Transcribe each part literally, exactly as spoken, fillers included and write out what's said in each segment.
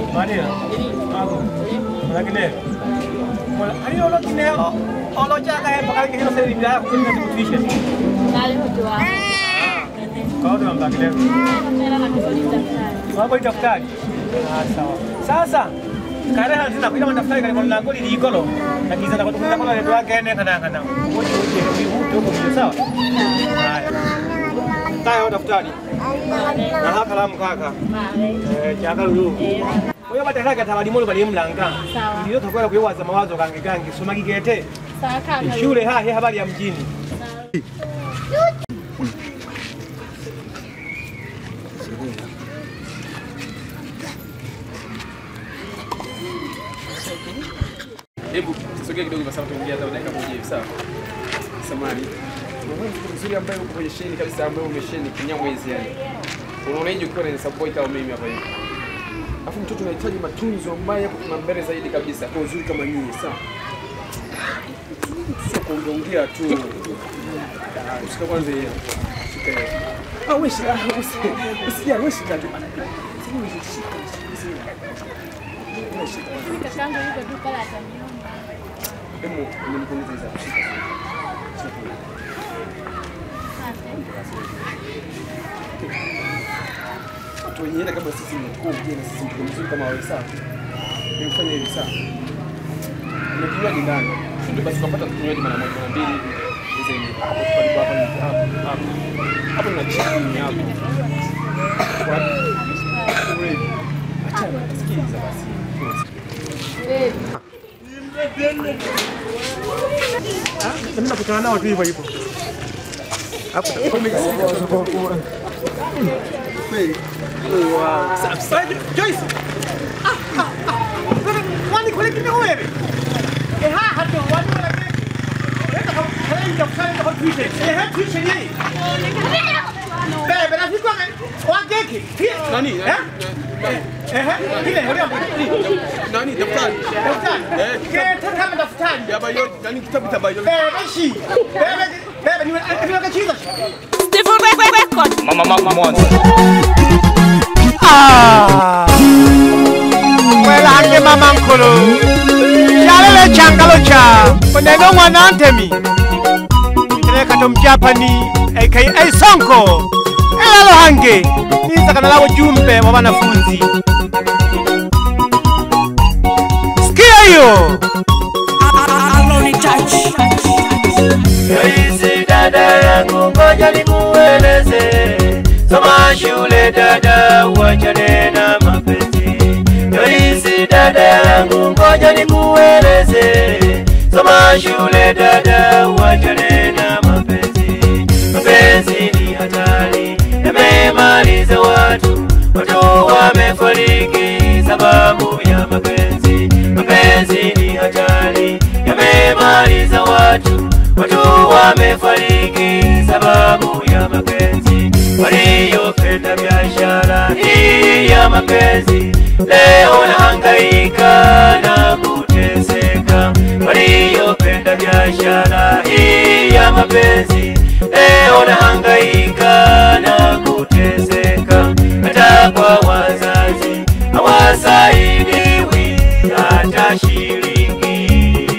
Maria. Aku. Lagi ni. Kalau hari orang kini orang jaga yang pakai kita sendiri biar aku kena tuition. Kali hujua. Kau tu orang lagi ni. Kau boleh daftar. Ah, sawa. Sasa. Kare hal sina kita mendaftar kali kalau aku di Ikolo. Lagi sana aku tunggu kalau ada kene kadang-kadang. Oke oke kami butuh kami sawa. Tahu daftar ni. Nah kalam kakak. Eh jaga dulu. Oyo badala kata bali mulu bali mlanga. Ndio tutakwenda kuiwaza mawazo gange gange soma kigete. Sawa kaka. Shule ha hii habari ya mjini. Hebu tusogee kidogo kwa sababu tuongea hata dakika moja hivi sawa. Samani. Wewe mtu mzuri ambaye uko kwenye sheni kabisa ambaye umesheni kinyamwezi yani. Unaona nje uko na support kama mimi hapa hivi. Alafu mtoto anahitaji matunzo ambayo yako kuna mbele zaidi kabisa kwa uzuri kama nyinyi sawa. Sio kuongea tu. Usika kwanza yeye. Shika. Ah wewe shika. Usikia wewe shika tu. Sio wewe shika. Kakangu yuko duka la Tanzania. Hebu nimekuuliza hizo. Shika. Watu wenyewe kama sisi ni kubwa na sisi ni mzuri kama wewe sawa. Nimefanya hivi sawa. Nimekinywa ndani. Ndio basi kupata kinywaji mara moja mara mbili hivi. Hizo ni hapo kwa hapa ni hapo hapo. Hapo na chini hapo. Kwa wewe. Acha sikiliza basi. Eh. Ah, mimi nakutana nao tu hivyo hivyo. Hapo wow. Subscribe Joyce. Ah ah ah. Wani kule kini wewe? Eh ha hato wani wala kile. Nenda kwa kale ndio kale kwa Twitter. Eh ha Twitter ni. Bebe na fikwa kwa keki. Nani? Eh? Eh ha kile hodi hapo. Nani daftari? Daftari. Eh, kete kama daftari. Ya bayo, nani kitabu cha bayo? Bebe shi. Bebe bebe ni ni kichiza. Mama mama mwanzo. Ah. Wela hange mama nkolo. Chalele changalo cha. Koneno mwana antemi. Nitereka tom Japani aka Sonko. Elalo hange. Nisa kana lawo jumbe wa wanafunzi. Sikia hiyo. Aloni touch. Yoisi dada yangu ngoja nikueleze. Soma shule dada uachane na mapenzi. Yoisi dada yangu ngoja nikueleze. Soma shule dada uachane na mapenzi. Mapenzi ni hatari, yamemaliza watu. Watu wamefariki sababu ya mapenzi. Mapenzi ni hatari, yamemaliza watu. Watu wamefariki sababu ya mapenzi. Waliopenda biashara hii ya mapenzi leo nahangaika na kuteseka. Waliopenda biashara hii ya mapenzi leo nahangaika na kuteseka. Hata kwa wazazi hawasaidiwi hata shilingi.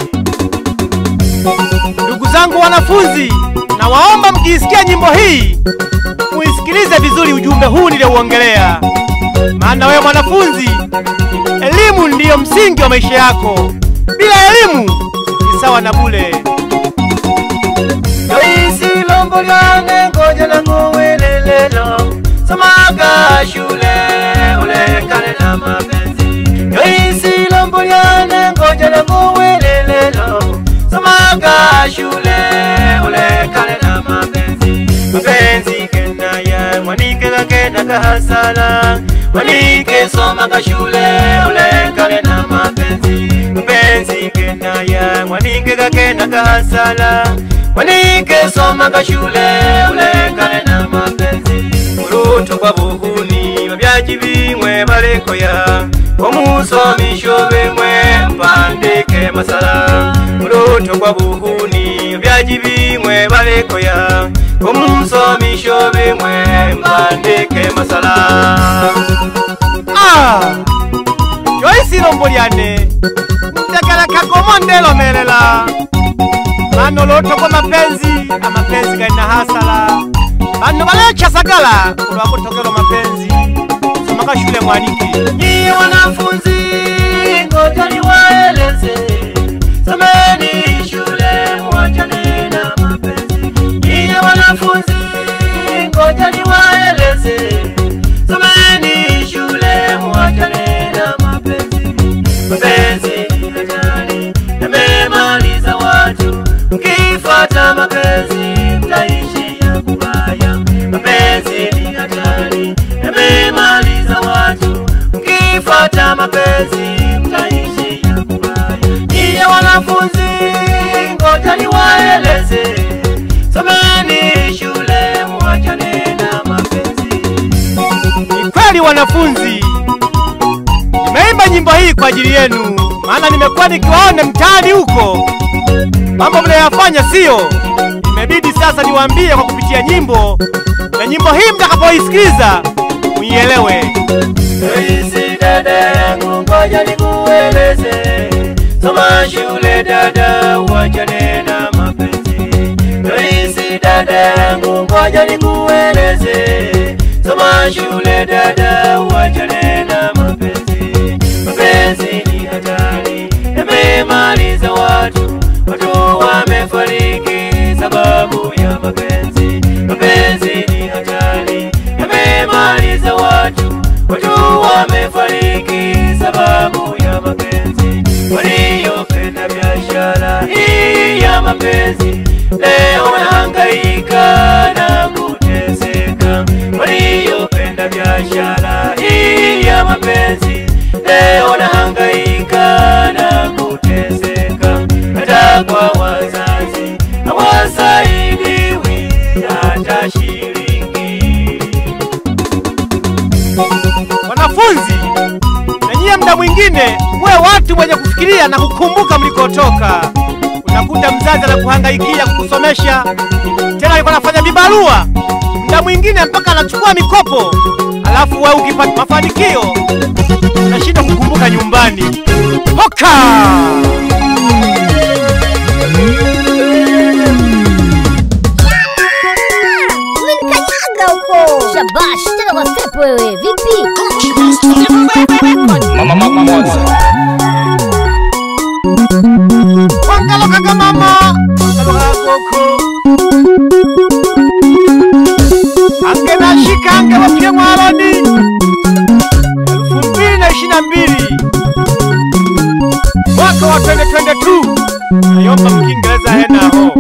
Ndugu zangu wanafunzi, na waomba mkisikia nyimbo hii muisikilize vizuri ujumbe huu niliouongelea. Maana wewe mwanafunzi, elimu ndiyo msingi wa maisha yako. Bila elimu ni sawa na bure. Yoisi lombo liane ngoja na kuwelelelo. Somaga shule ulekane na mapenzi. Yoisi lombo liane ngoja na kuwelelelo. Somaga shule ulekane na mapenzi. Mapenzi kena ya mwanike kakena kahasala. Mwanike somaga shule ulekane na mapenzi. Mapenzi kena ya mwanike kakena kahasala. Mwanike somaga shule ulekane na mapenzi. Muruto kwa buhuni babyaji bimwe balekoya. Omusomisho bimwe mpandike masala. Muruto kwa buhuni babyaji bimwe balekoya. Omusomisho bimwe mpandike masala. Ah! ijambo lyane ndagala kagomo ndelo melela bano loto kwa mapenzi amapenzi gaina hasala bano balecha sagala ulwakutokero mapenzi somaka shule mwaniki Nyie wanafunzi ngoja niwaeleze someni shule mwachane na mapenzi Nyie wanafunzi ngoja niwaeleze someni shule mwachane na mapenzi Mapenzi ni hatari yamemaliza watu mkifuata mapenzi mtaishia kubaya Mapenzi ni hatari yamemaliza watu mkifuata mapenzi mtaishia kubaya Nyie wanafunzi ngoja niwaeleze someni shule mwachane na mapenzi Ni kweli wanafunzi nimeimba nyimbo hii kwa ajili yenu maana nimekuwa nikiwaona mtaani huko mambo mnayofanya sio imebidi sasa niwaambie kwa kupitia nyimbo na nyimbo hii mtakapoisikiza muielewe Eisi dada yangu ngoja nikueleze soma shule dada uachane na mapenzi Eisi dada yangu ngoja nikueleze soma shule dada uachane na mapenzi Mapenzi ni hatari yamemaliza watu watu wamefariki sababu ya mapenzi Mapenzi ni hatari yamemaliza watu watu wamefariki sababu ya mapenzi waliopenda biashara hii ya mapenzi leo wanahangaika na kuteseka waliopenda biashara hii ya mapenzi leo wanahangaika na kuteseka hata kwa wazazi hawasaidiwi hata shilingi Wanafunzi na nyie mda mwingine mwe watu wenye kufikiria na kukumbuka mlikotoka unakuta mzazi anakuhangaikia kukusomesha tena yuko anafanya vibarua mda mwingine mpaka anachukua mikopo alafu wewe ukipata mafanikio unashinda kukumbuka nyumbani hoka Umenikanyaga huko. Shabash, tena kwa step wewe. Vipi? Mama mama moza. Wangalo kaka mama wangalo koko Ange na shika ange wapie mwaloni elfu mbili na ishirini na mbili mwaka wa twende twende tu nayomba mkiingereza hena ho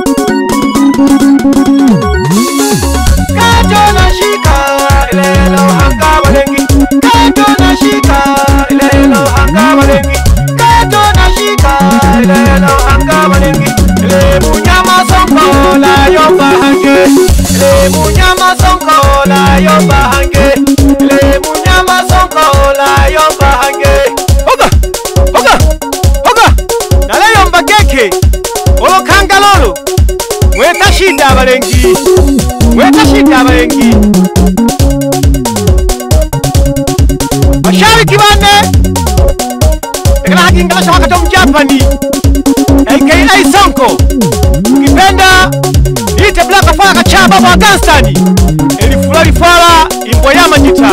Kato na shika ilelo hanga walengi Kato na shika ilelo hanga walengi Kato na shika ilelo hanga walengi Ile munyama sonko la yomba hange Ile munyama sonko la yomba hange Ile munyama sonko la yomba hange Hoga! Hoga! Hoga! Nale yomba keke Olo kanga lolo Mweta shida abalengi Mweta shida abalengi Mashariki bane Tekana haki ingalasha wakati mjapani A K A Sonko Ukipenda Ite blaka fala kachaba wa Afghanistani Elifula lifala imbo ya majita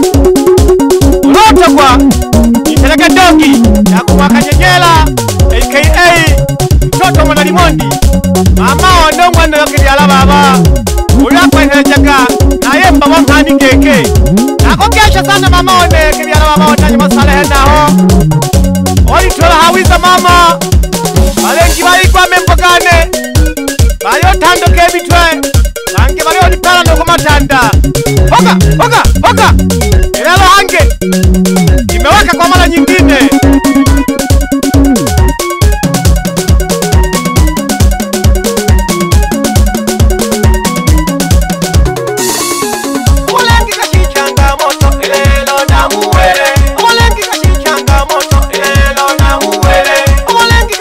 Ulota kwa Iteleka dogi Yaku waka nyenyela A K A Mtoto mwana limondi Mama wandongwa na yoke diala baba Ulakwa inhejaga Na yemba wamhani keke Nako kesha sana mama one Kidiala baba watanyi masalehe na ho Oli tola hawiza mama Balengi walikwa membogane Bayo tando kebitwe Lange bayo nipala ndoko matanda Hoga, hoga, hoga Ilalo hange Imewaka kwa mara nyingine Ulengi kashichanga moto Ilelo na muwele Ulengi kashichanga moto Ilelo na muwele Ulengi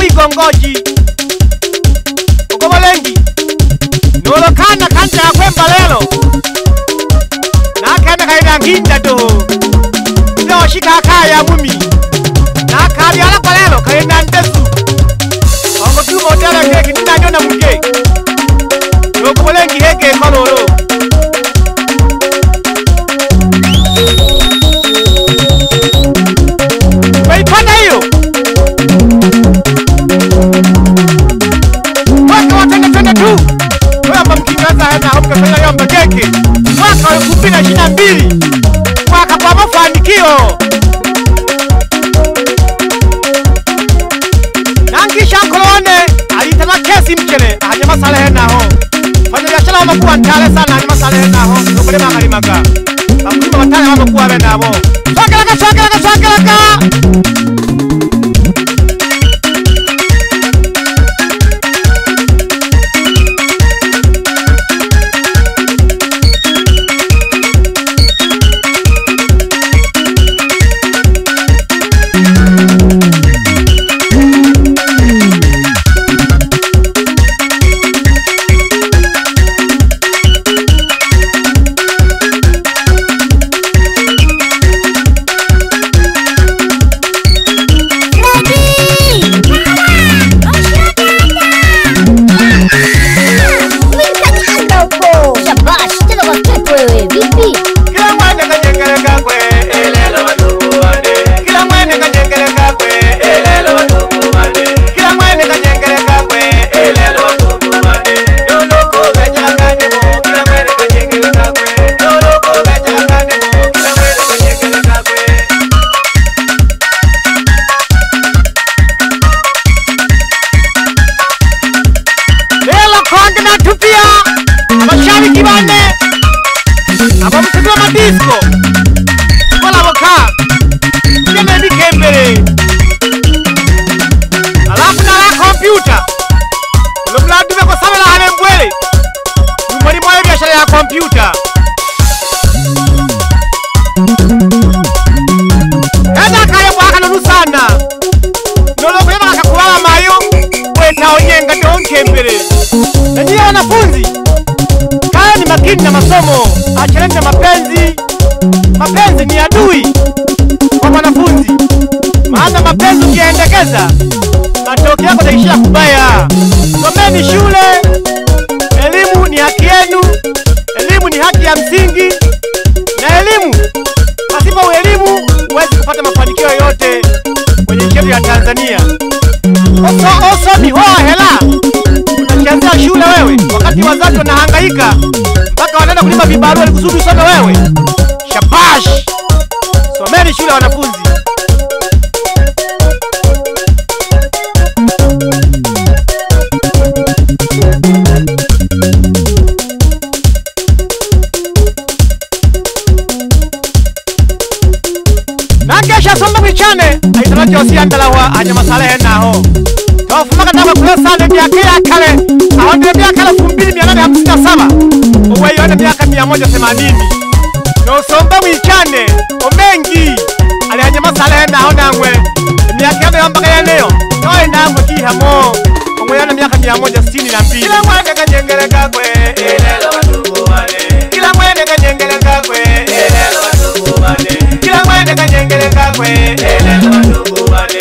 igongoji ukobolengi nolo kana kanja kwemba lelo na kana kaina nginda do ndo shika kaya mumi na kali ala kwa lelo kaina ndesu ongo tu modela keki nina nyona muge ukobolengi heke kololo weipanda hiyo mwaka wa tende tende tu wamba mkingaza hena hauka kaya yomba keke mwaka wa elfu mbili na ishirini na mbili mwaka kwa mafanikio nangisha kolone alitema kesi mchele hanyama sale hena ho fanya biashara wamakuwa ntale sana hanyama sale hena ho nukule mangari maga bakulima watale wamakuwa bena abo swakelaka swakelaka swakelaka disco kola boka njeme ni kembere alafu na la computer lobla dume ko sabela hane mbwele numari moyo biashara ya computer kada kaya mwaka nunu sana nolo kwema akakuwala mayo weta onyenga ndo kembere na njia wanafunzi kaya ni makini na masomo achana na mapenzi. Mapenzi ni adui kwa mwanafunzi, maana mapenzi ukiendekeza matokeo yako yataishia kubaya. Someni shule, elimu ni haki yenu, elimu ni haki ya msingi, na elimu pasipo elimu huwezi kupata mafanikio yote kwenye nchi yetu ya Tanzania. Oso oso ni hoa hela, unachezea shule wewe wakati wazazi wanahangaika mpaka wanaenda kulima vibarua ili kusudi usome wewe. Shabash! Someni shule wanafunzi. Nakesha somba michane aitarajo siandalawa anyama salehe naho tofumaka tawa kulesane miaka ya kale ahonde miaka elfu mbili mia nane hamsini na saba uwe yone miaka mia moja themanini no somba michane omengi ali anyama salehe naho nangwe miaka yame yambaka ya leo toe nangwe kihamo uwe yone miaka mia moja sitini na mbili kila mwende kanyengele kakwe elelo watubu wane kila mwende kanyengele kakwe elelo watubu wane kila mwende kanyengele kakwe elelo watubu wane.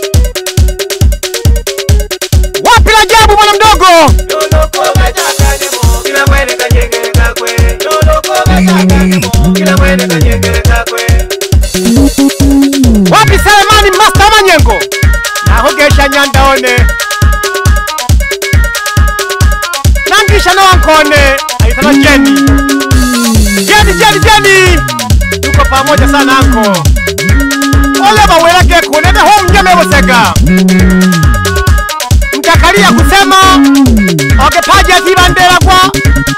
Wapi la jabu mwana mdogo? Loloko gachakanyemo kila mwende kanyengele kakwe loloko gachakanyemo kila mwende kanyengele kakwe. Wapi Selemani Master Manyengo? Nahogesha nyandaone nangisha na wankone aitana Jeni Jeni Jeni Jeni tuko pamoja sana anko ole bawela ke kunene ho mnyame wosega mtakalia kusema okepaja kibandera kwa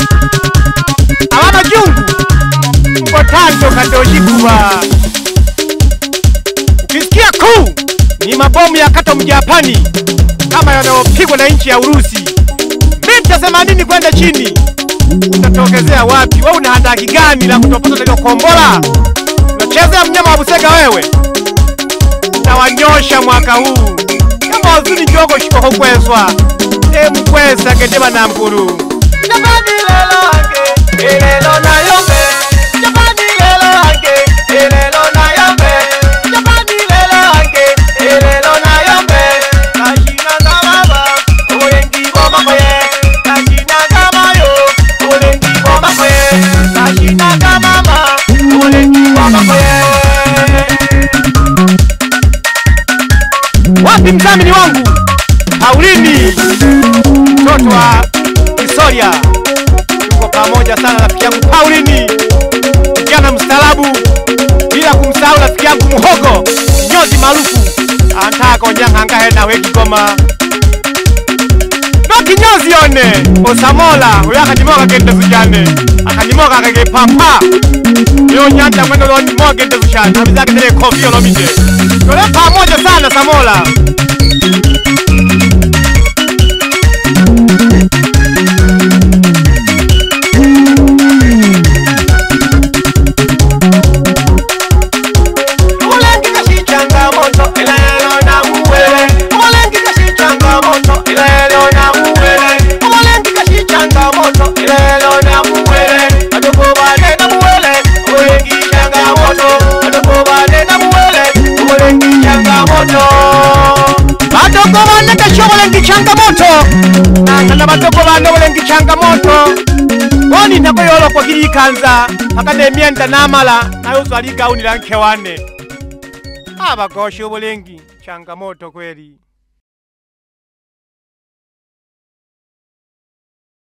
abana jungu mbotanto kandoji kuwa ukisikia kuu ni mabomu ya kata Mjapani kama yanayopigwa na nchi ya Urusi. Mita themanini kwenda chini utatokezea wapi? Wewe una handaki gani la kutopata leo kombola? Unachezea mnyama wa Busega wewe. Na wanyosha mwaka huu. ozuni jogo shiko kweswa e mkwesa kete banamkuru Japani lelo ange elelo na yombe Japani lelo ange elelo na yombe Japani lelo ange elelo na yombe Kashina kamaba olengi boma koye Kashina kamayo olengi boma koye Kashina kamama olengi boma koye Wapi mzamini wangu Paulini mtoto wa Kisoria yuko pamoja sana rafiki yangu Paulini kijana mstaarabu bila kumsahau rafiki yangu Muhogo kinyozi maarufu anataka onyanga ngahe na we Kigoma no kinyozi one Osamola uya akadimoka gende zujane akadimoka kage papa yo nyanja mwendo lo ndimoka gende zujane abizake tele kofi yo lomije yole pamoja sana Samola Batoko bane kashobole ngichangamoto nangana batoko bane bole ngichangamoto Woni nako yolo kwa kiri kanza akane mienda namala nayo zwali gauni lanke wane Aba gosho bolengi changamoto kweli